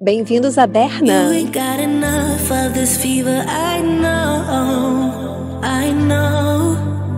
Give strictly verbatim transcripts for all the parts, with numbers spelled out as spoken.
Bem-vindos a Berna! You ain't got enough of this fever, I know, I know.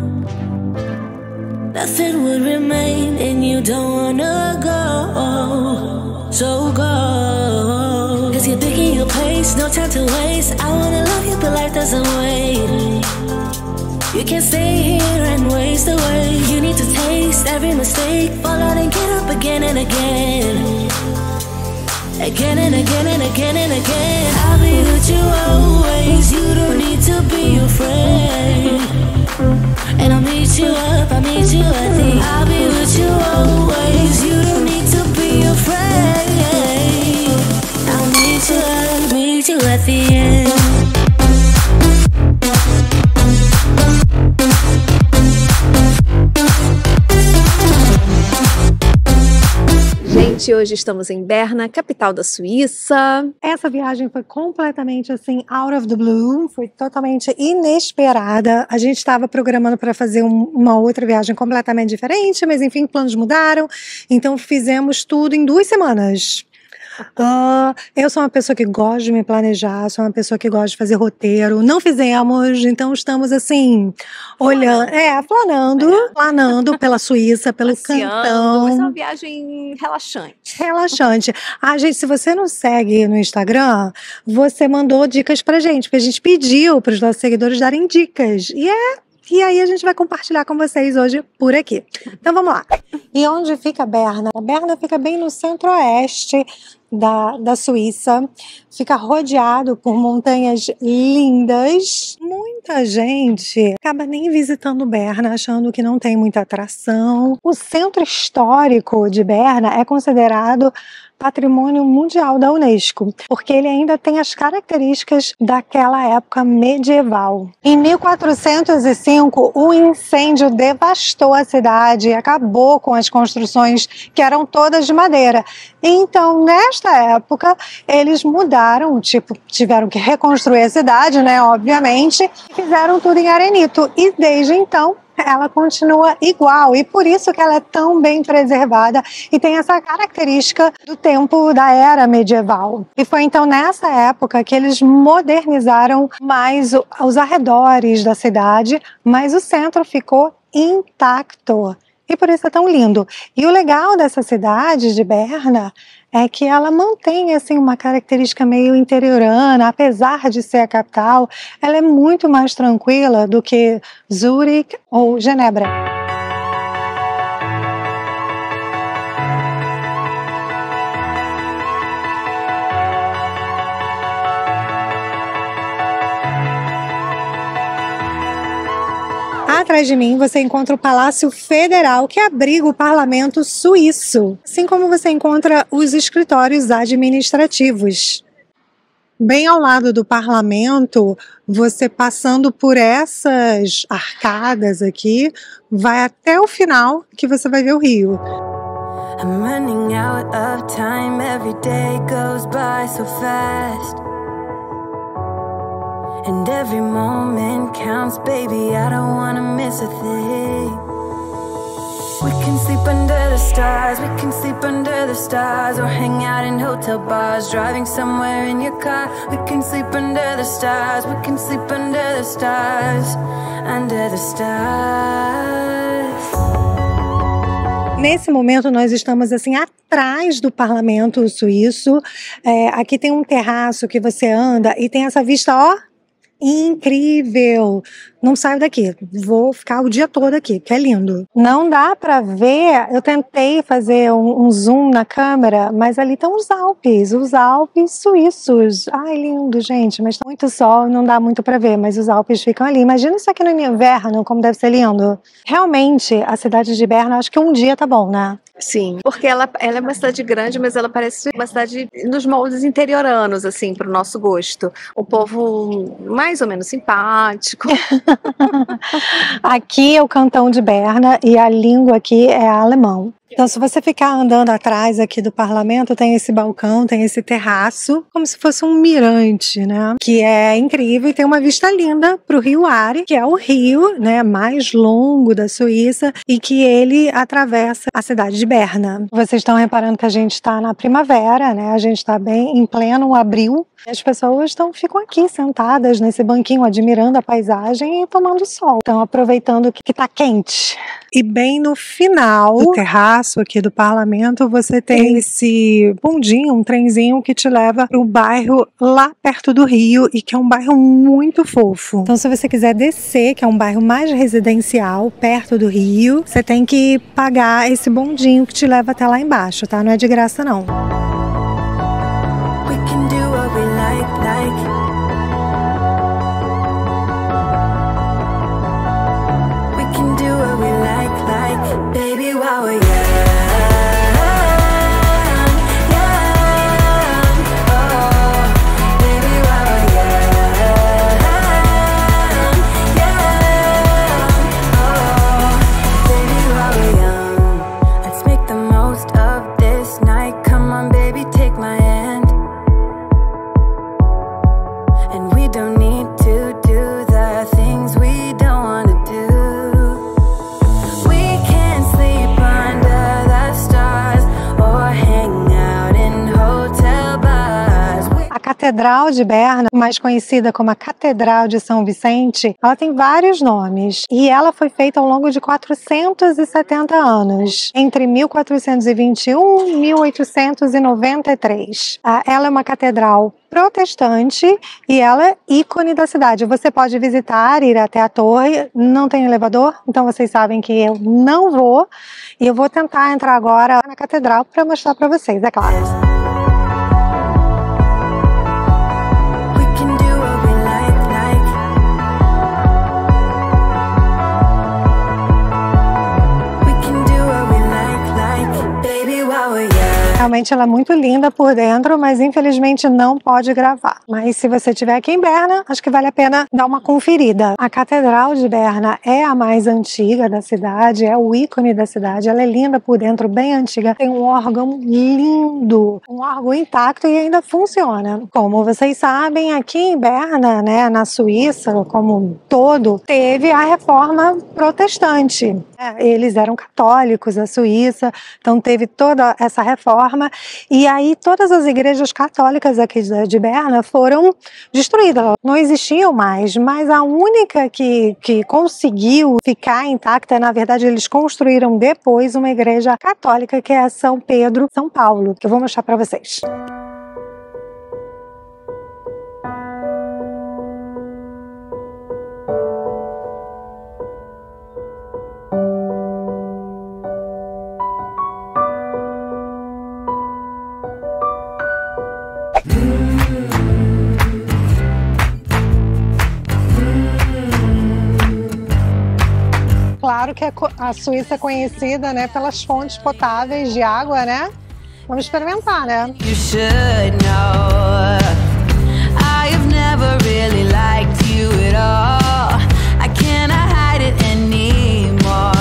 Nothing would remain and you don't wanna go, so go. Cause you're picking your place, no time to waste. I wanna love you but life doesn't wait. You can't stay here and waste away. You need to taste every mistake, fall out and get up again and again. Again and again and again and again. I'll be with you always. You don't need to be afraid. And I'll meet you up, I'll meet you at the. I'll be with you always. You don't need to be afraid. I'll meet you up, meet you at the end. Gente, hoje estamos em Berna, capital da Suíça. Essa viagem foi completamente assim, out of the blue, foi totalmente inesperada. A gente estava programando para fazer um, uma outra viagem completamente diferente, mas enfim, planos mudaram, então fizemos tudo em duas semanas. Uh, eu sou uma pessoa que gosta de me planejar, sou uma pessoa que gosta de fazer roteiro. Não fizemos, então estamos assim, olhando, é, planando, é. planando pela Suíça, pelo Passeando, cantão. vai ser uma viagem relaxante. Relaxante. Ah, gente, se você não segue no Instagram, você mandou dicas pra gente, porque a gente pediu para os nossos seguidores darem dicas. E é. E aí a gente vai compartilhar com vocês hoje por aqui. Então vamos lá. E onde fica Berna? A Berna fica bem no centro-oeste da, da Suíça. Fica rodeado por montanhas lindas. Muita gente acaba nem visitando Berna, achando que não tem muita atração. O centro histórico de Berna é considerado Patrimônio Mundial da Unesco, porque ele ainda tem as características daquela época medieval. Em mil quatrocentos e cinco, o incêndio devastou a cidade e acabou com as construções que eram todas de madeira. Então, nesta época, eles mudaram, tipo, tiveram que reconstruir a cidade, né, obviamente, e fizeram tudo em arenito. E desde então, ela continua igual, e por isso que ela é tão bem preservada e tem essa característica do tempo da era medieval. E foi então nessa época que eles modernizaram mais os arredores da cidade, mas o centro ficou intacto. E por isso é tão lindo. E o legal dessa cidade de Berna é que ela mantém assim, uma característica meio interiorana, apesar de ser a capital, ela é muito mais tranquila do que Zurique ou Genebra. Atrás de mim você encontra o Palácio Federal, que abriga o parlamento suíço, assim como você encontra os escritórios administrativos. Bem ao lado do parlamento, você passando por essas arcadas aqui, vai até o final que você vai ver o rio. I'm running out of time, every day goes by so fast. And every moment counts, baby, I don't wanna miss a thing. We can sleep under the stars, we can sleep under the stars, or hang out in hotel bars, driving somewhere in your car. We can sleep under the stars, we can sleep under the stars, under the stars. Nesse momento nós estamos assim atrás do parlamento suíço. É, aqui tem um terraço que você anda e tem essa vista, ó, incrível. Não saio daqui, vou ficar o dia todo aqui, que é lindo. Não dá pra ver, eu tentei fazer um, um zoom na câmera, mas ali estão os Alpes, os Alpes suíços. Ai, lindo, gente, mas tá muito sol, não dá muito pra ver, mas os Alpes ficam ali. Imagina isso aqui no inverno, como deve ser lindo. Realmente, a cidade de Berna, acho que um dia tá bom, né? Sim, porque ela, ela é uma cidade grande, mas ela parece uma cidade nos moldes interioranos, assim, pro nosso gosto. O povo mais ou menos simpático. Aqui é o cantão de Berna e a língua aqui é alemão. Então, se você ficar andando atrás aqui do parlamento, tem esse balcão, tem esse terraço, como se fosse um mirante, né? Que é incrível e tem uma vista linda para o Rio Are, que é o rio, né, mais longo da Suíça e que ele atravessa a cidade de Berna. Vocês estão reparando que a gente está na primavera, né? A gente está bem em pleno abril. As pessoas estão, ficam aqui sentadas nesse banquinho, admirando a paisagem e tomando sol. Estão aproveitando que está quente. E bem no final do terraço aqui do parlamento, você tem esse bondinho, um trenzinho que te leva para o bairro lá perto do rio e que é um bairro muito fofo. Então, se você quiser descer, que é um bairro mais residencial, perto do rio, você tem que pagar esse bondinho que te leva até lá embaixo, tá? Não é de graça, não. We can do what we like, like. We can do what we like, like. Baby, while we're young, young. Oh, baby, while we're young, young. Oh, baby, while we're young. Let's make the most of this night. Come on, baby, take my hand. And we don't need to do the things we don't want to do. We can sleep under the stars or hang out in hotel bars. We A Catedral de Berna, mais conhecida como a Catedral de São Vicente, ela tem vários nomes e ela foi feita ao longo de quatrocentos e setenta anos, entre mil quatrocentos e vinte e um e mil oitocentos e noventa e três. Ela é uma catedral protestante e ela é ícone da cidade. Você pode visitar, ir até a torre, não tem elevador, então vocês sabem que eu não vou e eu vou tentar entrar agora na catedral para mostrar para vocês, é claro. we can do what we like, like. We can do what we like, like. Baby, while we're young. Realmente ela é muito linda por dentro, mas infelizmente não pode gravar. Mas se você estiver aqui em Berna, acho que vale a pena dar uma conferida. A Catedral de Berna é a mais antiga da cidade, é o ícone da cidade. Ela é linda por dentro, bem antiga. Tem um órgão lindo, um órgão intacto e ainda funciona. Como vocês sabem, aqui em Berna, né, na Suíça, como um todo, teve a reforma protestante. É, eles eram católicos, a Suíça, então teve toda essa reforma. E aí todas as igrejas católicas aqui de Berna foram destruídas, não existiam mais, mas a única que, que conseguiu ficar intacta, na verdade eles construíram depois uma igreja católica que é São Pedro, São Paulo, que eu vou mostrar para vocês. Claro que a Suíça é conhecida, né, pelas fontes potáveis de água, né? Vamos experimentar, né? You should know I have never really liked you at all. I cannot hide it anymore.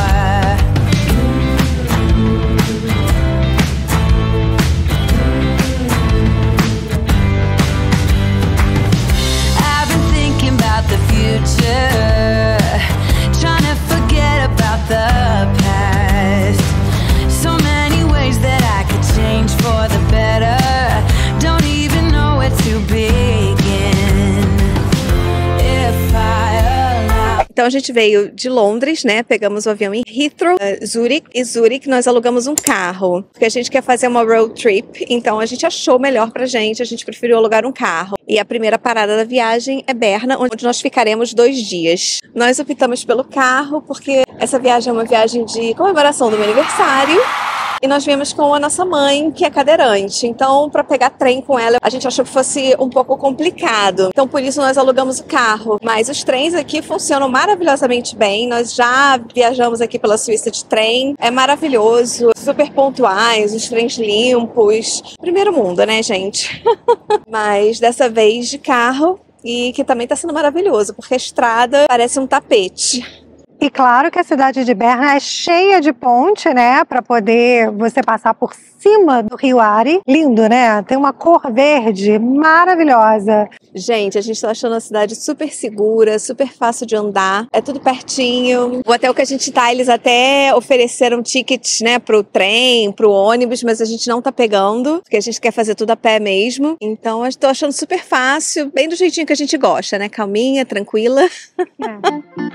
I've been thinking about the future, trying to forget about the past. So many ways that I could change for the better. Don't even know where to begin. If I allow. Então a gente veio de Londres, né? Pegamos o avião em Heathrow, uh, Zurich. E Zurich nós alugamos um carro, porque a gente quer fazer uma road trip. Então a gente achou melhor pra gente, a gente preferiu alugar um carro. E a primeira parada da viagem é Berna, onde nós ficaremos dois dias. Nós optamos pelo carro, porque essa viagem é uma viagem de comemoração do meu aniversário. E nós viemos com a nossa mãe, que é cadeirante. Então, para pegar trem com ela, a gente achou que fosse um pouco complicado. Então, por isso, nós alugamos o carro. Mas os trens aqui funcionam maravilhosamente bem. Nós já viajamos aqui pela Suíça de trem. É maravilhoso, super pontuais, os trens limpos. Primeiro mundo, né, gente? Mas dessa vez de carro, e que também está sendo maravilhoso, porque a estrada parece um tapete. E claro que a cidade de Berna é cheia de ponte, né, para poder você passar por cima do Rio Ari. Lindo, né? Tem uma cor verde maravilhosa. Gente, a gente tá achando a cidade super segura, super fácil de andar. É tudo pertinho. O hotel que a gente tá, eles até ofereceram tickets, né, pro trem, pro ônibus, mas a gente não tá pegando, porque a gente quer fazer tudo a pé mesmo. Então, eu tô achando super fácil, bem do jeitinho que a gente gosta, né? Calminha, tranquila. É.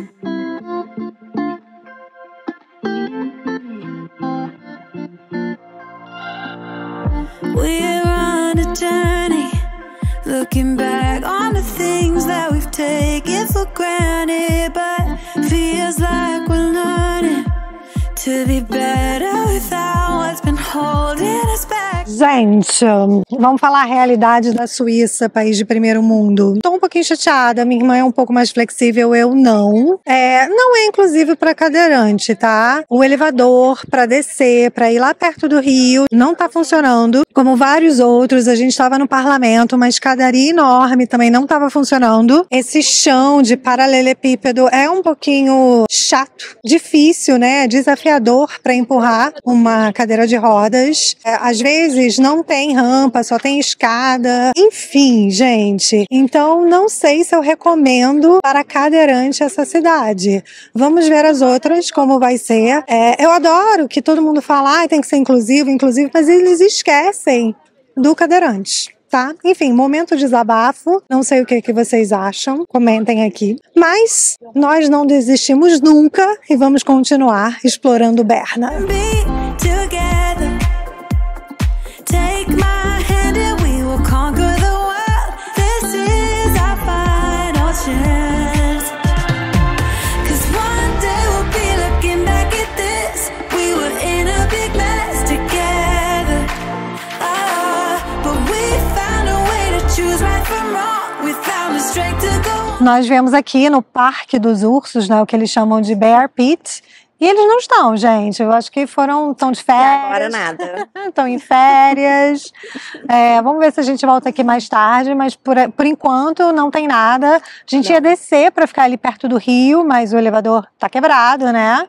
We're on a journey, looking back on the things that we've taken for granted, but feels like we're learning to be better without what's been holding us back. Gente, vamos falar a realidade da Suíça, país de primeiro mundo. Tô um pouquinho chateada, minha irmã é um pouco mais flexível, eu não. É, não é inclusive para cadeirante, tá? O elevador para descer, para ir lá perto do rio, não tá funcionando. Como vários outros, a gente estava no parlamento, uma escadaria enorme também não estava funcionando. Esse chão de paralelepípedo é um pouquinho chato, difícil, né? Desafiador para empurrar uma cadeira de rodas. É, às vezes não tem rampa, só tem escada. Enfim, gente. Então, não sei se eu recomendo para cadeirante essa cidade. Vamos ver as outras, como vai ser. É, eu adoro que todo mundo fala, ah, tem que ser inclusivo, inclusivo, mas eles esquecem do cadeirante. Tá? Enfim, momento de desabafo. Não sei o que, que vocês acham. Comentem aqui. Mas nós não desistimos nunca e vamos continuar explorando Berna. Take my hand and we will conquer the world. This is our final chance. Cause one day we'll be looking back at this. We were in a big mess together. Ah, but we found a way to choose right from wrong. We found the strength to go. Nós viemos aqui no Parque dos Ursos, né, o que eles chamam de Bear Pit. E eles não estão, gente. Eu acho que foram, estão de férias. E agora nada. Estão em férias. É, vamos ver se a gente volta aqui mais tarde, mas por, por enquanto não tem nada. A gente não. ia descer para ficar ali perto do rio, mas o elevador tá quebrado, né?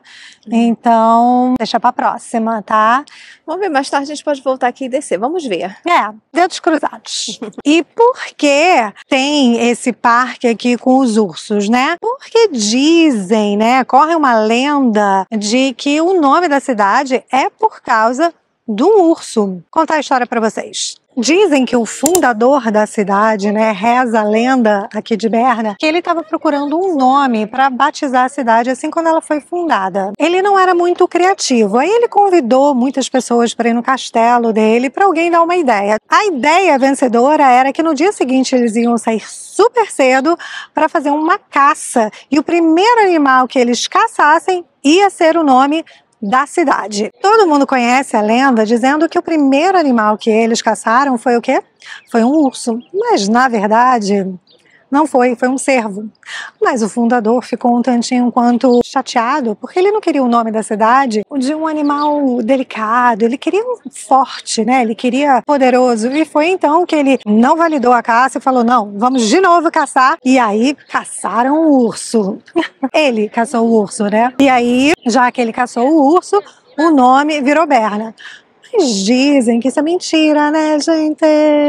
Então, deixa pra próxima, tá? Vamos ver, mais tarde a gente pode voltar aqui e descer. Vamos ver. É, dedos cruzados. E por que tem esse parque aqui com os ursos, né? Porque dizem, né? Corre uma lenda de que o nome da cidade é por causa de um urso. Vou contar a história pra vocês. Dizem que o fundador da cidade, né, reza a lenda aqui de Berna, que ele estava procurando um nome para batizar a cidade assim quando ela foi fundada. Ele não era muito criativo, aí ele convidou muitas pessoas para ir no castelo dele para alguém dar uma ideia. A ideia vencedora era que no dia seguinte eles iam sair super cedo para fazer uma caça e o primeiro animal que eles caçassem ia ser o nome da cidade. Todo mundo conhece a lenda dizendo que o primeiro animal que eles caçaram foi o quê? Foi um urso. Mas, na verdade, não foi, foi um cervo. Mas o fundador ficou um tantinho quanto chateado, porque ele não queria o nome da cidade de um animal delicado, ele queria um forte, né? Ele queria poderoso. E foi então que ele não validou a caça e falou, não, vamos de novo caçar. E aí, caçaram o urso. Ele caçou o urso, né? E aí, já que ele caçou o urso, o nome virou Berna. Mas dizem que isso é mentira, né, gente?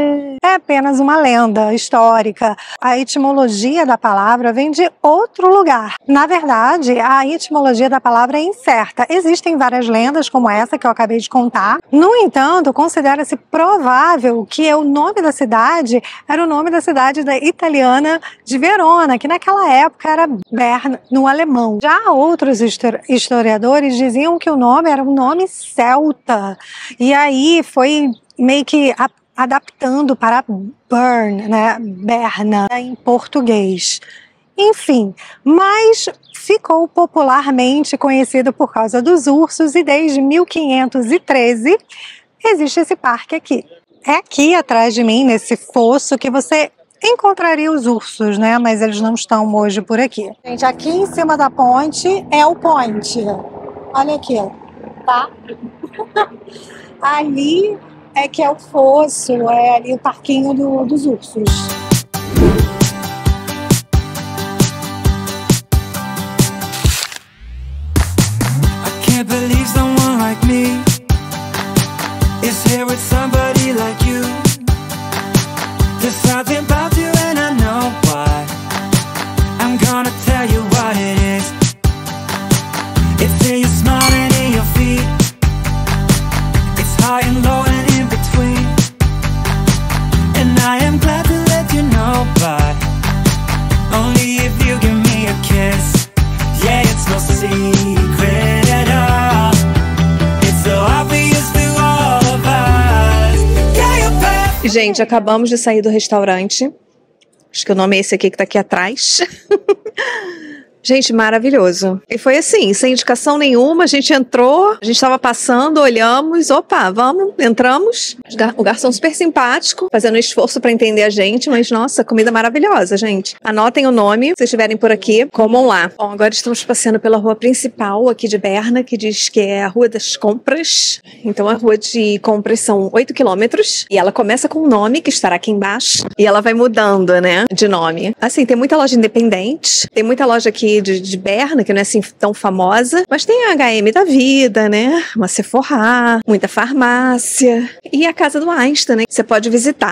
É apenas uma lenda histórica. A etimologia da palavra vem de outro lugar. Na verdade, a etimologia da palavra é incerta. Existem várias lendas como essa que eu acabei de contar. No entanto, considera-se provável que o nome da cidade era o nome da cidade da italiana de Verona, que naquela época era Berna, no alemão. Já outros historiadores diziam que o nome era um nome celta. E aí foi meio que a, adaptando para Bern, né? Berna, em português. Enfim, mas ficou popularmente conhecido por causa dos ursos e desde mil quinhentos e treze existe esse parque aqui. É aqui atrás de mim, nesse fosso, que você encontraria os ursos, né? Mas eles não estão hoje por aqui. Gente, aqui em cima da ponte é o point. Olha aqui, tá? Ali é que é o fosso, é ali o parquinho do, dos ursos. like me is here with somebody like you. There's something about you and I know why. I'm gonna tell you what it is. It's in your smile and in your feet. It's high and low and in between. And I am glad to let you know, but only if you give me a kiss. Yeah, it's no secret at all. It's so obvious to all of us. Yeah, you're perfect. Gente, acabamos de sair do restaurante. Acho que o nome é esse aqui que tá aqui atrás. Gente, maravilhoso. E foi assim, sem indicação nenhuma, a gente entrou, a gente tava passando, olhamos, opa, vamos, entramos. O garçom super simpático, fazendo um esforço pra entender a gente, mas nossa, comida maravilhosa, gente. Anotem o nome, se vocês estiverem por aqui, comam lá. Bom, agora estamos passeando pela rua principal aqui de Berna, que diz que é a Rua das Compras. Então a rua de compras são oito quilômetros, e ela começa com um nome, que estará aqui embaixo, e ela vai mudando, né, de nome. Assim, tem muita loja independente, tem muita loja aqui De, de Berna, que não é assim tão famosa, mas tem a H M da vida, né? Uma Sephora, muita farmácia e a casa do Einstein, né? Que você pode visitar.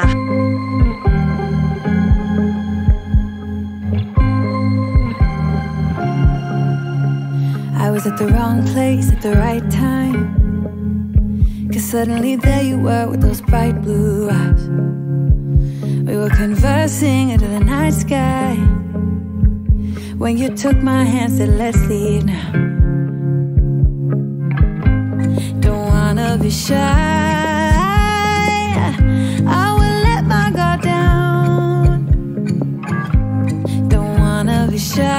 I was at the wrong place at the right time, 'cause suddenly there you were with those bright blue eyes. We were conversing under the night sky, when you took my hand, said let's leave now. Don't wanna be shy, I will let my guard down. Don't wanna be shy.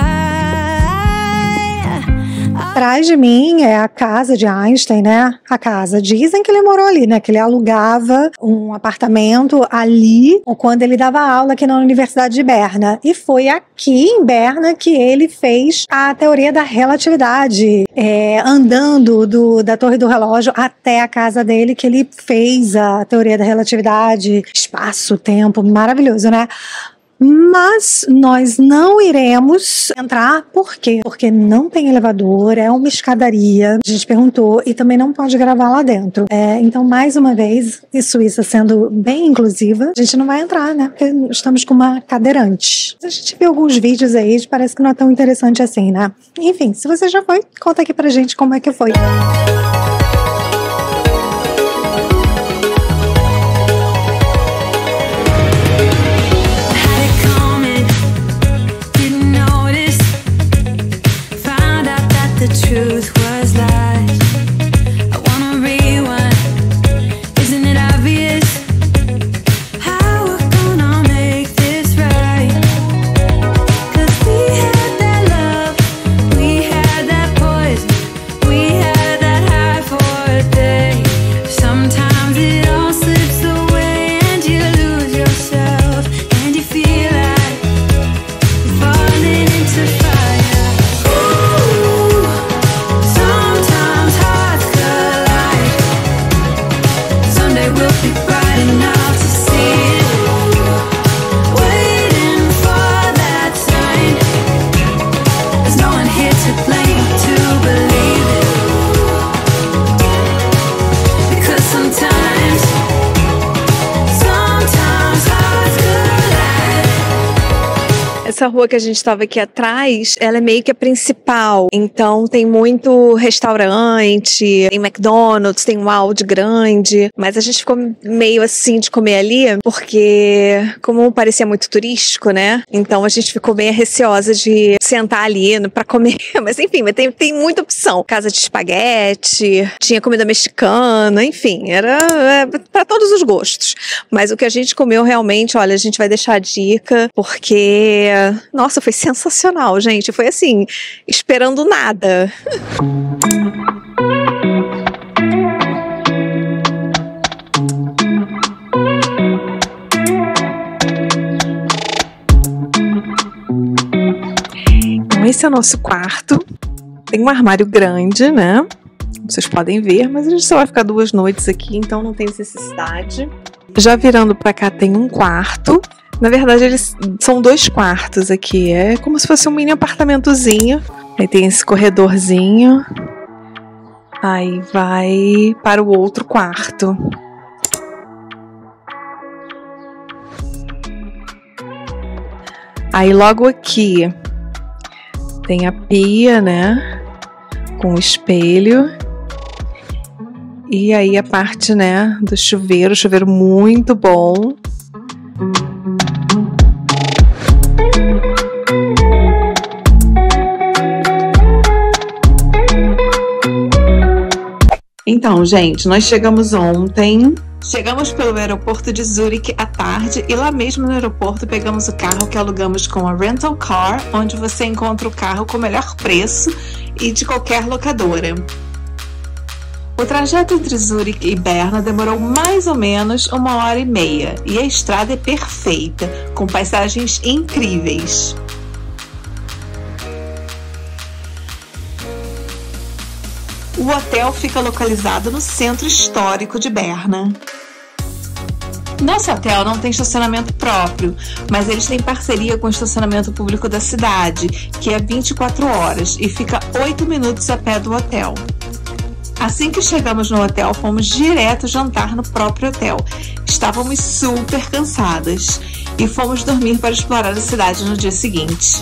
Atrás de mim é a casa de Einstein, né? A casa. Dizem que ele morou ali, né? Que ele alugava um apartamento ali quando ele dava aula aqui na Universidade de Berna. E foi aqui em Berna que ele fez a teoria da relatividade. É, andando do, da Torre do Relógio até a casa dele que ele fez a teoria da relatividade. Espaço, tempo, maravilhoso, né? Mas nós não iremos entrar, por quê? Porque não tem elevador, é uma escadaria, a gente perguntou, e também não pode gravar lá dentro. É, então, mais uma vez, e Suíça sendo bem inclusiva, a gente não vai entrar, né? Porque estamos com uma cadeirante. A gente viu alguns vídeos aí, parece que não é tão interessante assim, né? Enfim, se você já foi, conta aqui pra gente como é que foi. Truth was lies. I wanna rewind. Isn't it obvious how we're gonna make this right? 'Cause we had that love, we had that poison, we had that high for a day. Sometimes it all slips away and you lose yourself and you feel like you're falling into fire. Essa rua que a gente estava aqui atrás, ela é meio que a principal. Então tem muito restaurante, tem McDonald's, tem um Aldi grande. Mas a gente ficou meio assim de comer ali, porque como parecia muito turístico, né? Então a gente ficou meio receosa de sentar ali pra comer. Mas enfim, tem, tem muita opção. Casa de espaguete, tinha comida mexicana, enfim, era é, pra todos os gostos. Mas o que a gente comeu realmente, olha, a gente vai deixar a dica, porque... Nossa, foi sensacional, gente. Foi assim, esperando nada. Então, esse é o nosso quarto. Tem um armário grande, né? Vocês podem ver, mas a gente só vai ficar duas noites aqui, então não tem necessidade. Já virando pra cá tem um quarto. Na verdade, eles são dois quartos aqui. É como se fosse um mini apartamentozinho. Aí tem esse corredorzinho. Aí vai para o outro quarto. Aí logo aqui tem a pia, né? Com o espelho. E aí a parte, né, do chuveiro, chuveiro muito bom. Então, gente, nós chegamos ontem, chegamos pelo aeroporto de Zurique à tarde e lá mesmo no aeroporto pegamos o carro que alugamos com a Rental Car, onde você encontra o carro com o melhor preço e de qualquer locadora. O trajeto entre Zurique e Berna demorou mais ou menos uma hora e meia e a estrada é perfeita, com paisagens incríveis. O hotel fica localizado no centro histórico de Berna. Nosso hotel não tem estacionamento próprio, mas eles têm parceria com o estacionamento público da cidade, que é vinte e quatro horas e fica oito minutos a pé do hotel. Assim que chegamos no hotel, fomos direto jantar no próprio hotel. Estávamos super cansadas e fomos dormir para explorar a cidade no dia seguinte.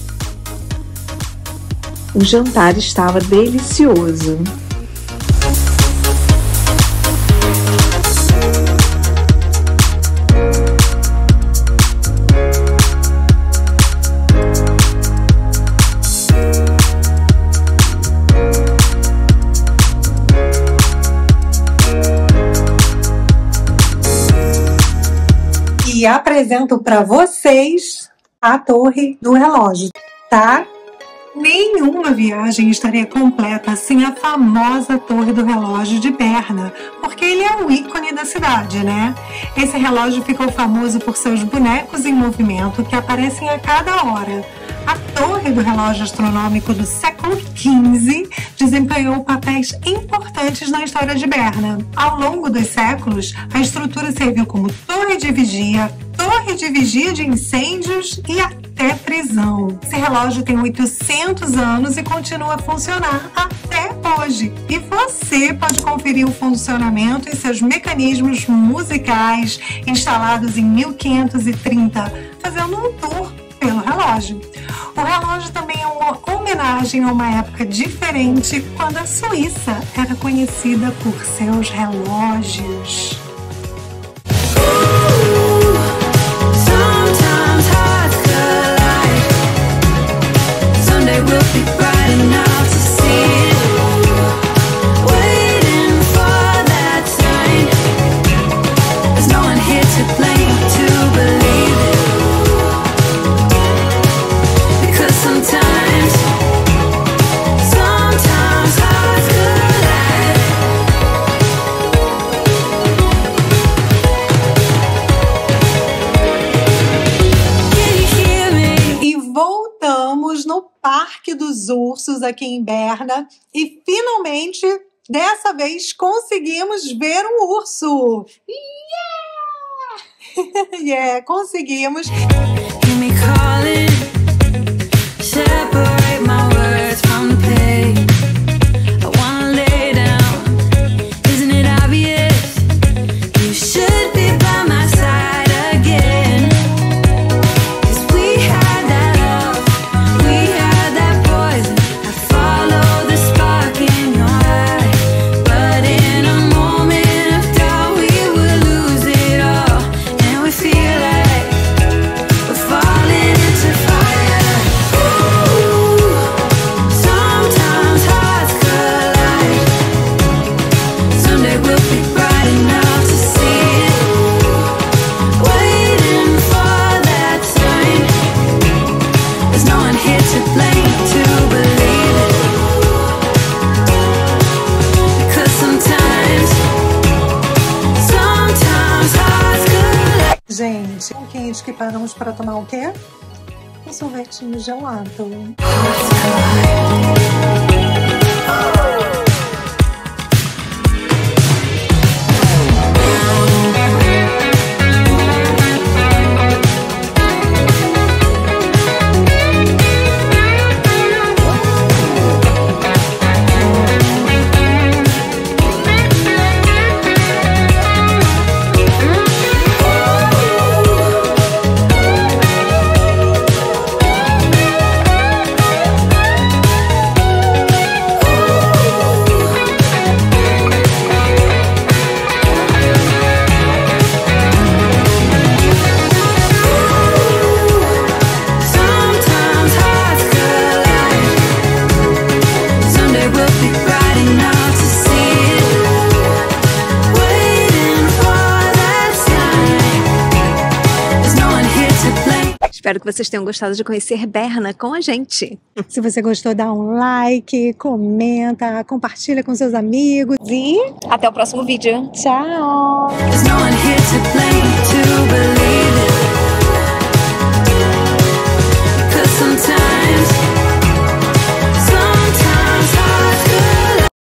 O jantar estava delicioso. E apresento para vocês a Torre do Relógio, tá? Nenhuma viagem estaria completa sem a famosa Torre do Relógio de Berna, porque ele é o ícone da cidade, né? Esse relógio ficou famoso por seus bonecos em movimento que aparecem a cada hora. A Torre do Relógio Astronômico do século quinze desempenhou papéis importantes na história de Berna. Ao longo dos séculos, a estrutura serviu como torre de vigia, torre de vigia de incêndios e até prisão. Esse relógio tem oitocentos anos e continua a funcionar até hoje. E você pode conferir o funcionamento e seus mecanismos musicais instalados em mil quinhentos e trinta, fazendo um tour pelo relógio. O relógio também é uma homenagem a uma época diferente, quando a Suíça era conhecida por seus relógios. Parque dos Ursos aqui em Berna e finalmente, dessa vez, conseguimos ver um urso. Yeah! Yeah, conseguimos. Gente, um quente que paramos para tomar o quê? Um sorvetinho gelado. Espero que vocês tenham gostado de conhecer Berna com a gente. Se você gostou, dá um like, comenta, compartilha com seus amigos e até o próximo vídeo. tchau! There's no one here to blame.